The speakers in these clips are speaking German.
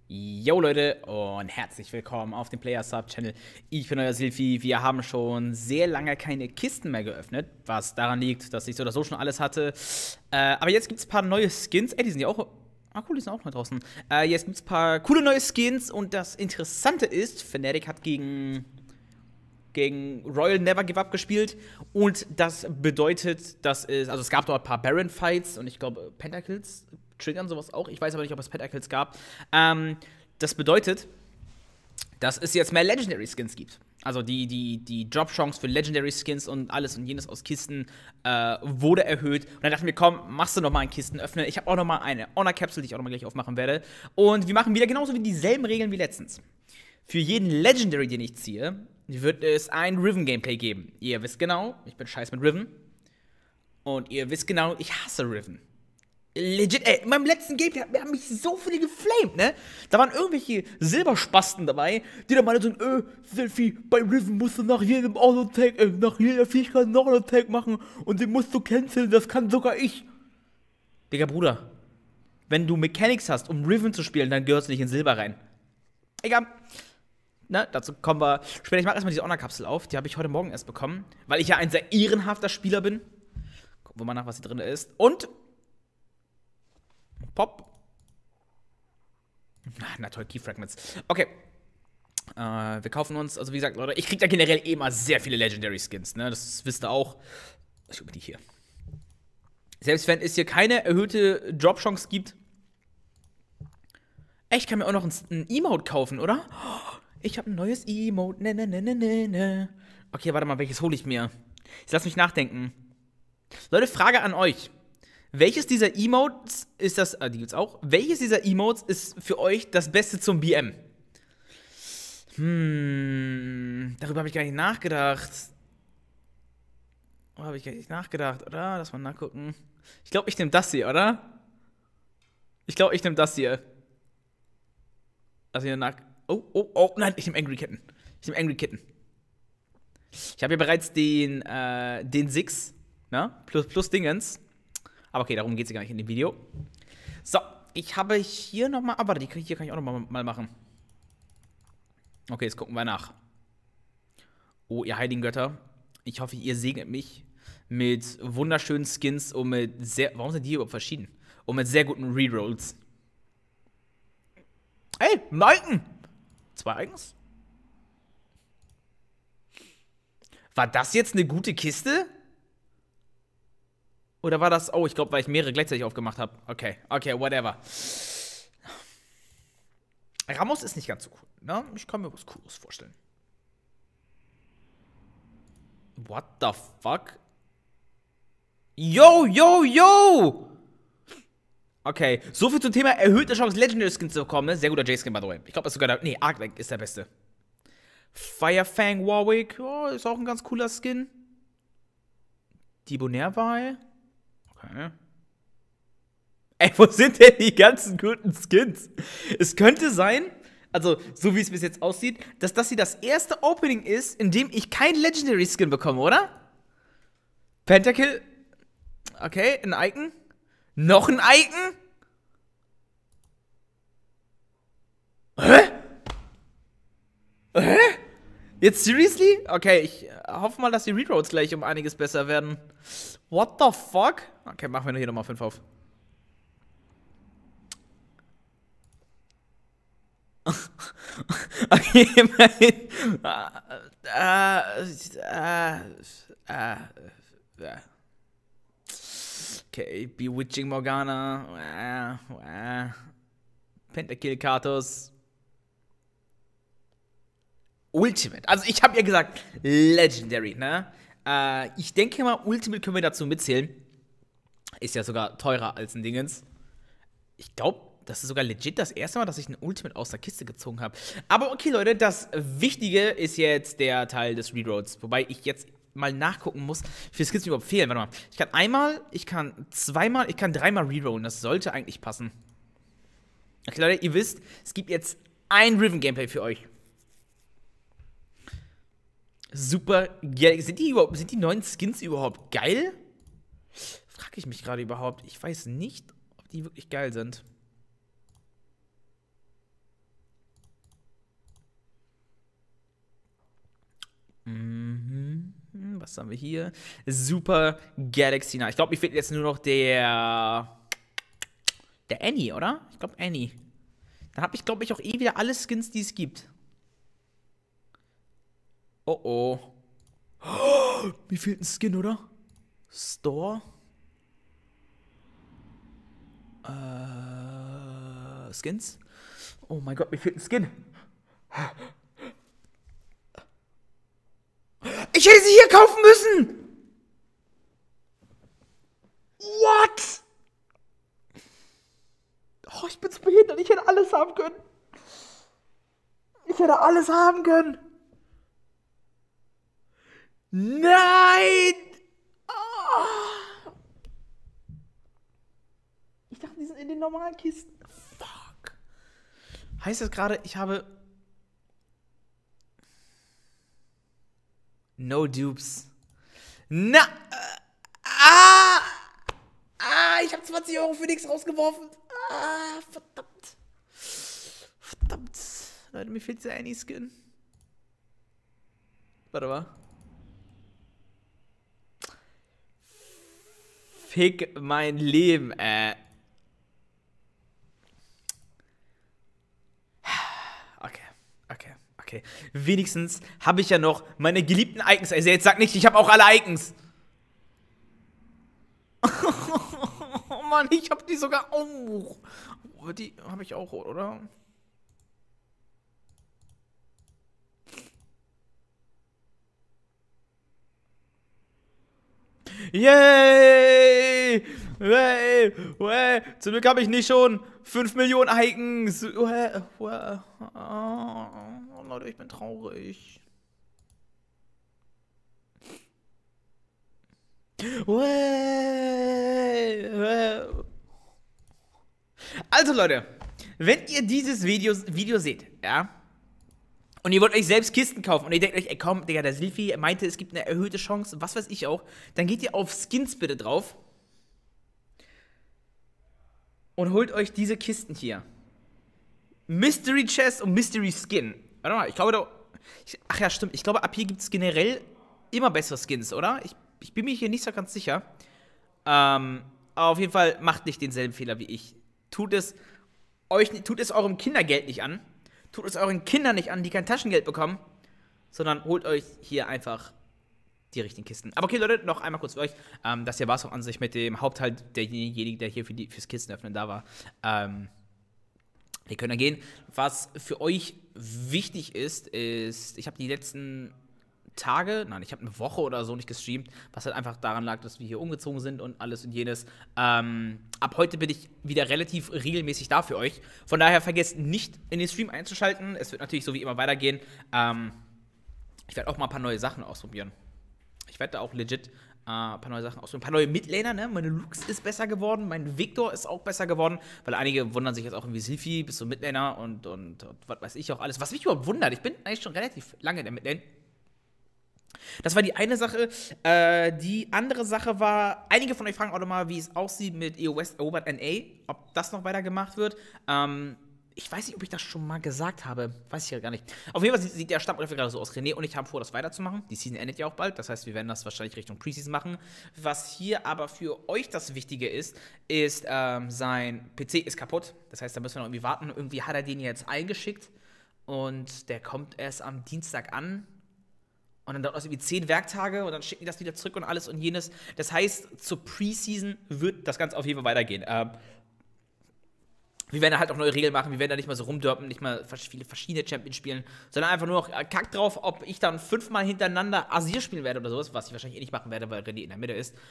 Yo Leute und herzlich willkommen auf dem Player Sub Channel. Ich bin euer Silphi. Wir haben schon sehr lange keine Kisten mehr geöffnet, was daran liegt, dass ich so oder so schon alles hatte. Aber jetzt gibt es ein paar neue Skins. Ey, die sind ja auch. Ah, cool, die sind auch neu draußen. Jetzt gibt es ein paar coole neue Skins und das Interessante ist, Fnatic hat gegen Royal Never Give Up gespielt und das bedeutet, dass es gab dort ein paar Baron Fights und ich glaube Pentakills triggern sowas auch. Ich weiß aber nicht, ob es Pentakills gab. Das bedeutet, dass es jetzt mehr Legendary Skins gibt. Also die Drop-Chance für Legendary Skins und alles und jenes aus Kisten wurde erhöht. Und dann dachten wir, komm, machst du noch mal einen Kistenöffner. Ich habe auch noch mal eine Honor-Capsule, die ich auch noch mal gleich aufmachen werde. Und wir machen wieder genauso wie dieselben Regeln wie letztens. Für jeden Legendary, den ich ziehe, wird es ein Riven-Gameplay geben. Ihr wisst genau, ich bin scheiß mit Riven. Und ihr wisst genau, ich hasse Riven. Legit, ey, in meinem letzten Gameplay haben mich so viele geflamed, ne? Da waren irgendwelche Silberspasten dabei, die dann mal so Selfie, bei Riven musst du nach jedem Auto-Tag, nach jeder Fähigkeit einen Auto-Tag machen und den musst du canceln, das kann sogar ich. Digga, Bruder, wenn du Mechanics hast, um Riven zu spielen, dann gehörst du nicht in Silber rein. Egal. Ne, dazu kommen wir später. Ich mache erstmal diese Honor-Kapsel auf, die habe ich heute Morgen erst bekommen, weil ich ja ein sehr ehrenhafter Spieler bin. Gucken wir mal nach, was hier drin ist. Und Pop. Na toll, Key Fragments. Okay. Wir kaufen uns, also wie gesagt, Leute, ich krieg da generell eh mal sehr viele Legendary Skins, ne? Das wisst ihr auch. Ich über die hier. Selbst wenn es hier keine erhöhte Drop-Chance gibt. Ey, ich kann mir auch noch ein Emote kaufen, oder? Ich habe ein neues Emote. Ne. Okay, warte mal, welches hole ich mir? Jetzt lass mich nachdenken. Leute, Frage an euch. Welches dieser Emotes ist das, die gibt's auch. Welches dieser Emotes ist für euch das Beste zum BM? Darüber habe ich gar nicht nachgedacht. Oder? Lass mal nachgucken. Ich glaube, ich nehme das hier, oder? Ich glaube, ich nehme das hier. Also hier nach. Oh, nein, ich nehme Angry Kitten. Ich habe hier bereits den Six, ne? Plus Dingens. Aber okay, darum geht es ja gar nicht in dem Video. So, ich habe hier nochmal. Aber hier kann ich auch nochmal machen. Okay, jetzt gucken wir nach. Oh, ihr heiligen Götter. Ich hoffe, ihr segnet mich mit wunderschönen Skins und mit sehr. Warum sind die überhaupt verschieden? Und mit sehr guten Rerolls. Ey, ein Icon! 2 Icons? War das jetzt eine gute Kiste? Oder war das. Oh, ich glaube, weil ich mehrere gleichzeitig aufgemacht habe. Okay, whatever. Ramos ist nicht ganz so cool, ne? Ich kann mir was Cooles vorstellen. What the fuck? Yo! Okay, soviel zum Thema erhöhte Chance, Legendary Skins zu bekommen, ne? Sehr guter J-Skin, by the way. Ich glaube, das ist sogar der. Nee, Arclight ist der beste. Firefang Warwick, oh, ist auch ein ganz cooler Skin. Debonair-Wahl. Okay. Ey, wo sind denn die ganzen guten Skins? Es könnte sein, also so wie es bis jetzt aussieht, dass das hier das erste Opening ist, in dem ich kein Legendary Skin bekomme, oder? Pentakill. Okay, ein Icon. Noch ein Icon? Hä? Jetzt seriously? Okay, ich hoffe mal, dass die Reroads gleich um einiges besser werden. What the fuck? Okay, machen wir hier nochmal 5 auf. Okay, immerhin. Okay, Bewitching Morgana. Pentakill Katos. Ultimate. Also ich habe ja gesagt, Legendary, ne? Ich denke mal, Ultimate können wir dazu mitzählen. Ist ja sogar teurer als ein Dingens. Ich glaube, das ist sogar legit das erste Mal, dass ich ein Ultimate aus der Kiste gezogen habe. Aber okay, Leute, das Wichtige ist jetzt der Teil des Reroads. Wobei ich jetzt mal nachgucken muss, wie viele Skills mir überhaupt fehlen. Warte mal. Ich kann einmal, ich kann zweimal, ich kann dreimal rerollen. Das sollte eigentlich passen. Okay, Leute, ihr wisst, es gibt jetzt ein Riven-Gameplay für euch. Super geil. Sind die neuen Skins überhaupt geil? Frage ich mich gerade überhaupt. Ich weiß nicht, ob die wirklich geil sind. Was haben wir hier? Super Galaxy Knight. Ich glaube, mir fehlt jetzt nur noch der Annie, oder? Ich glaube, Annie. Dann habe ich, glaube ich, auch eh wieder alle Skins, die es gibt. Oh, oh. Oh, mir fehlt ein Skin, oder? Store. Skins. Oh mein Gott, mir fehlt ein Skin. Ich hätte sie hier kaufen müssen! What? Oh, ich bin so behindert. Ich hätte alles haben können. Ich hätte alles haben können. Nein! Oh. Ich dachte, die sind in den normalen Kisten. Fuck. Heißt das gerade, ich habe no dupes. Na! Ich habe 20 Euro für nichts rausgeworfen. Verdammt. Verdammt. Leute, mir fehlt der Annie-Skin. Warte mal. Fick mein Leben, Okay. Wenigstens habe ich ja noch meine geliebten Icons. Also jetzt sag nicht, ich habe auch alle Icons. Oh Mann, ich habe die sogar auch. Die habe ich auch, oder? Yay! Zum Glück habe ich nicht schon 5 Millionen Icons. Oh, Leute, ich bin traurig. Also Leute, wenn ihr dieses Video seht, ja, und ihr wollt euch selbst Kisten kaufen und ihr denkt euch, ey komm, Digga, der Silphi meinte, es gibt eine erhöhte Chance, was weiß ich auch, dann geht ihr auf Skins bitte drauf und holt euch diese Kisten hier. Mystery Chest und Mystery Skin. Warte mal, ich glaube ach ja, stimmt, ich glaube, ab hier gibt es generell immer bessere Skins, oder? Ich bin mir hier nicht so ganz sicher. Aber auf jeden Fall macht nicht denselben Fehler wie ich. Tut es eurem Kindergeld nicht an. Tut es euren Kindern nicht an, die kein Taschengeld bekommen. Sondern holt euch hier einfach die richtigen Kisten. Aber okay, Leute, noch einmal kurz für euch. Das hier war es auch an sich mit dem Hauptteil derjenige, der hier fürs Kistenöffnen da war. Wir können dann gehen. Was für euch wichtig ist, ich habe die letzten Tage, nein, ich habe eine Woche oder so nicht gestreamt, was halt einfach daran lag, dass wir hier umgezogen sind und alles und jenes. Ab heute bin ich wieder relativ regelmäßig da für euch. Von daher vergesst nicht, in den Stream einzuschalten. Es wird natürlich so wie immer weitergehen. Ich werde auch mal ein paar neue Sachen ausprobieren. Ich werde da auch legit ein paar neue Sachen ausprobieren. Ein paar neue Midlaner, ne? Meine Lux ist besser geworden, mein Victor ist auch besser geworden, weil einige wundern sich jetzt auch irgendwie, Silphi, bist du Midlaner und was weiß ich auch alles. Was mich überhaupt wundert, ich bin eigentlich schon relativ lange in der Midlane. Das war die eine Sache. Die andere Sache war, einige von euch fragen auch nochmal, wie es aussieht mit EO West erobert NA, ob das noch weiter gemacht wird. Ich weiß nicht, ob ich das schon mal gesagt habe. Weiß ich ja gar nicht. Auf jeden Fall sieht der Stammgriff gerade so aus. René und ich haben vor, das weiterzumachen. Die Season endet ja auch bald. Das heißt, wir werden das wahrscheinlich Richtung Preseason machen. Was hier aber für euch das Wichtige ist, sein PC ist kaputt. Das heißt, da müssen wir noch irgendwie warten. Irgendwie hat er den jetzt eingeschickt. Und der kommt erst am Dienstag an. Und dann dauert das irgendwie 10 Werktage und dann schicken die das wieder zurück und alles und jenes. Das heißt, zur Preseason wird das Ganze auf jeden Fall weitergehen. Wir werden da halt auch neue Regeln machen. Wir werden da nicht mal so rumdörpen, nicht mal viele verschiedene Champions spielen, sondern einfach nur noch kack drauf, ob ich dann 5-mal hintereinander Asir spielen werde oder sowas, was ich wahrscheinlich eh nicht machen werde, weil René in der Mitte ist.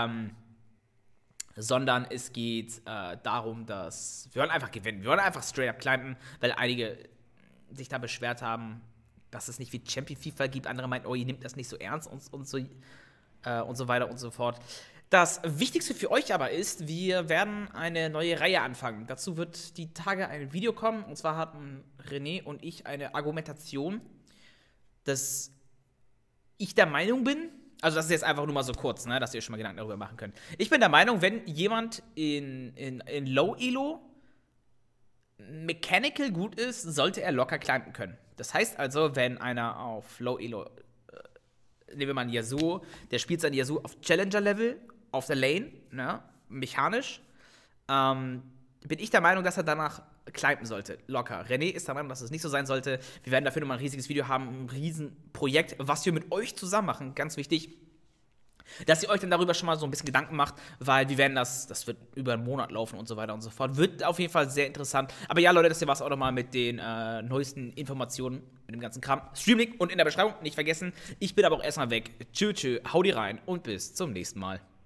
Sondern es geht darum, dass wir wollen einfach gewinnen. Wir wollen einfach straight up climben, weil einige sich da beschwert haben, dass es nicht wie Champion FIFA gibt. Andere meinten, oh, ihr nehmt das nicht so ernst und so weiter und so fort. Das Wichtigste für euch aber ist, wir werden eine neue Reihe anfangen. Dazu wird die Tage ein Video kommen. Und zwar hatten René und ich eine Argumentation, dass ich der Meinung bin, also das ist jetzt einfach nur mal so kurz, ne, dass ihr schon mal Gedanken darüber machen könnt. Ich bin der Meinung, wenn jemand in Low Elo mechanical gut ist, sollte er locker climben können. Das heißt also, wenn einer auf Low Elo nehmen wir mal einen Yasuo, der spielt seinen Yasuo auf Challenger-Level, auf der Lane, ne, mechanisch, bin ich der Meinung, dass er danach climben sollte, locker. René ist der Meinung, dass es nicht so sein sollte. Wir werden dafür nochmal ein riesiges Video haben, ein Riesenprojekt, was wir mit euch zusammen machen, ganz wichtig. Dass ihr euch dann darüber schon mal so ein bisschen Gedanken macht, weil wir werden das wird über einen Monat laufen und so weiter und so fort. Wird auf jeden Fall sehr interessant. Aber ja, Leute, das hier war es auch nochmal mit den neuesten Informationen, mit dem ganzen Kram. Streamlink und in der Beschreibung, nicht vergessen. Ich bin aber auch erstmal weg. Tschüss, tschüss, hau die rein und bis zum nächsten Mal.